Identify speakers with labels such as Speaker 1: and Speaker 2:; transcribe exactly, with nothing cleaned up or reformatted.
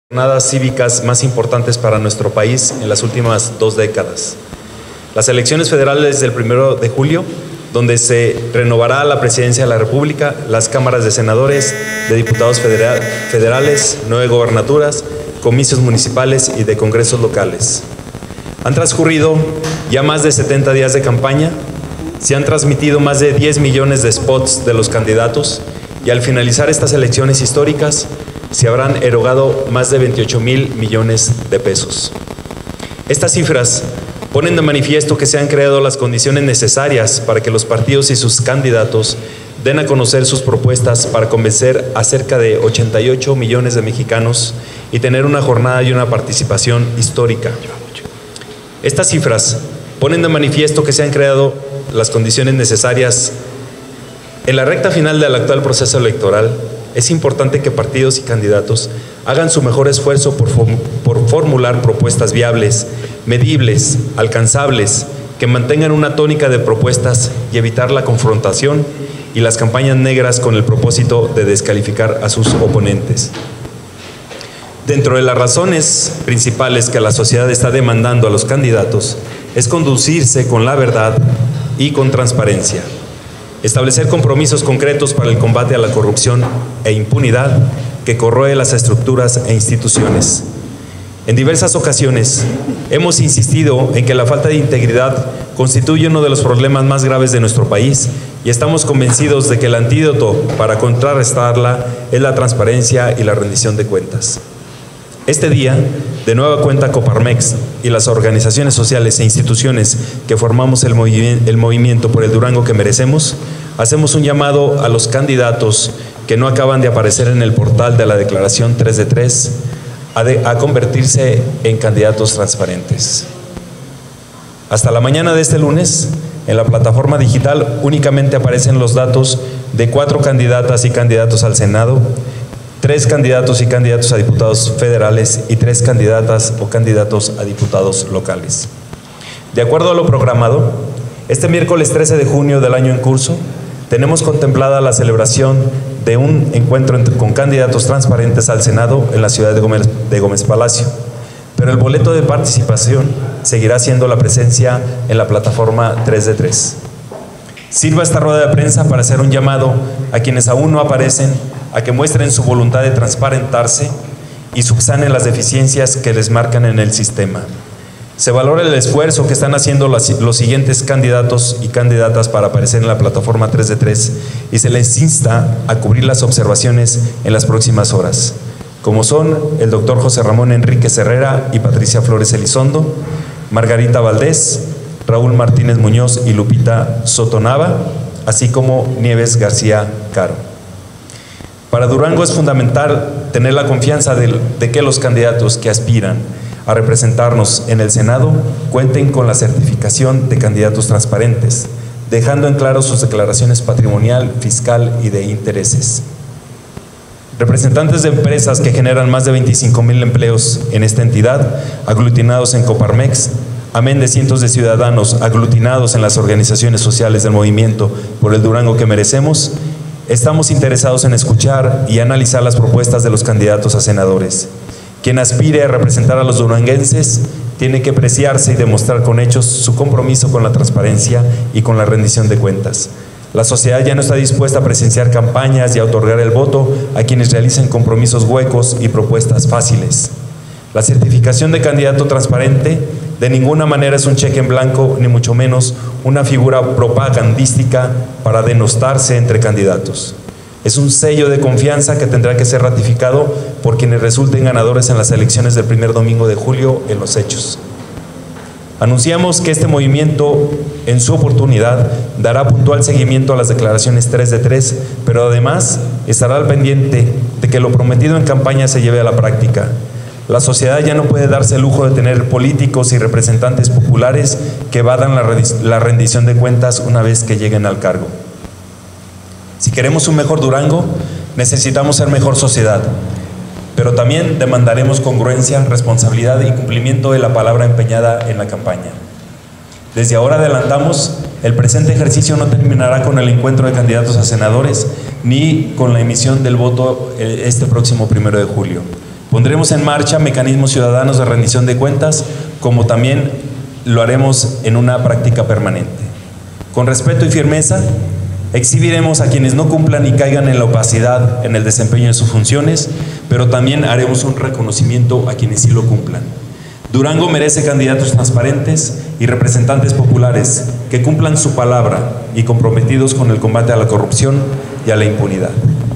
Speaker 1: Jornadas cívicas más importantes para nuestro país en las últimas dos décadas. Las elecciones federales del primero de julio, donde se renovará la presidencia de la República, las cámaras de senadores, de diputados federal, federales, nueve gobernaturas, comicios municipales y de congresos locales. Han transcurrido ya más de setenta días de campaña, se han transmitido más de diez millones de spots de los candidatos y al finalizar estas elecciones históricas, se habrán erogado más de veintiocho mil millones de pesos. Estas cifras ponen de manifiesto que se han creado las condiciones necesarias para que los partidos y sus candidatos den a conocer sus propuestas para convencer a cerca de ochenta y ocho millones de mexicanos y tener una jornada y una participación histórica. Estas cifras ponen de manifiesto que se han creado las condiciones necesarias. En la recta final del actual proceso electoral, es importante que partidos y candidatos hagan su mejor esfuerzo por, por formular propuestas viables, medibles, alcanzables, que mantengan una tónica de propuestas y evitar la confrontación y las campañas negras con el propósito de descalificar a sus oponentes. Dentro de las razones principales que la sociedad está demandando a los candidatos es conducirse con la verdad y con transparencia. Establecer compromisos concretos para el combate a la corrupción e impunidad que corroe las estructuras e instituciones. En diversas ocasiones hemos insistido en que la falta de integridad constituye uno de los problemas más graves de nuestro país y estamos convencidos de que el antídoto para contrarrestarla es la transparencia y la rendición de cuentas. Este día, de nueva cuenta, Coparmex y las organizaciones sociales e instituciones que formamos el, movi el movimiento por el Durango que merecemos, hacemos un llamado a los candidatos que no acaban de aparecer en el portal de la declaración tres de tres a, de, a convertirse en candidatos transparentes. Hasta la mañana de este lunes, en la plataforma digital únicamente aparecen los datos de cuatro candidatas y candidatos al Senado, tres candidatos y candidatos a diputados federales y tres candidatas o candidatos a diputados locales. De acuerdo a lo programado, este miércoles trece de junio del año en curso, tenemos contemplada la celebración de un encuentro con candidatos transparentes al Senado en la ciudad de Gómez, de Gómez Palacio, pero el boleto de participación seguirá siendo la presencia en la plataforma tres de tres. Sirva esta rueda de prensa para hacer un llamado a quienes aún no aparecen a que muestren su voluntad de transparentarse y subsanen las deficiencias que les marcan en el sistema. Se valora el esfuerzo que están haciendo los, los siguientes candidatos y candidatas para aparecer en la plataforma tres de tres y se les insta a cubrir las observaciones en las próximas horas, como son el doctor José Ramón Enríquez Herrera y Patricia Flores Elizondo, Margarita Valdés, Raúl Martínez Muñoz y Lupita Soto Nava, así como Nieves García Caro. Para Durango es fundamental tener la confianza de, de que los candidatos que aspiran a representarnos en el Senado cuenten con la certificación de candidatos transparentes, dejando en claro sus declaraciones patrimonial, fiscal y de intereses. Representantes de empresas que generan más de veinticinco mil empleos en esta entidad, aglutinados en Coparmex, amén de cientos de ciudadanos aglutinados en las organizaciones sociales del movimiento por el Durango que merecemos, estamos interesados en escuchar y analizar las propuestas de los candidatos a senadores. Quien aspire a representar a los duranguenses tiene que preciarse y demostrar con hechos su compromiso con la transparencia y con la rendición de cuentas. La sociedad ya no está dispuesta a presenciar campañas y a otorgar el voto a quienes realicen compromisos huecos y propuestas fáciles. La certificación de candidato transparente de ninguna manera es un cheque en blanco, ni mucho menos una figura propagandística para denostarse entre candidatos. Es un sello de confianza que tendrá que ser ratificado por quienes resulten ganadores en las elecciones del primer domingo de julio en los hechos. Anunciamos que este movimiento, en su oportunidad, dará puntual seguimiento a las declaraciones tres de tres, pero además estará al pendiente de que lo prometido en campaña se lleve a la práctica. La sociedad ya no puede darse el lujo de tener políticos y representantes populares que evadan la rendición de cuentas una vez que lleguen al cargo. Si queremos un mejor Durango, necesitamos ser mejor sociedad, pero también demandaremos congruencia, responsabilidad y cumplimiento de la palabra empeñada en la campaña. Desde ahora adelantamos, el presente ejercicio no terminará con el encuentro de candidatos a senadores ni con la emisión del voto este próximo primero de julio. Pondremos en marcha mecanismos ciudadanos de rendición de cuentas, como también lo haremos en una práctica permanente. Con respeto y firmeza, exhibiremos a quienes no cumplan y caigan en la opacidad en el desempeño de sus funciones, pero también haremos un reconocimiento a quienes sí lo cumplan. Durango merece candidatos transparentes y representantes populares que cumplan su palabra y comprometidos con el combate a la corrupción y a la impunidad.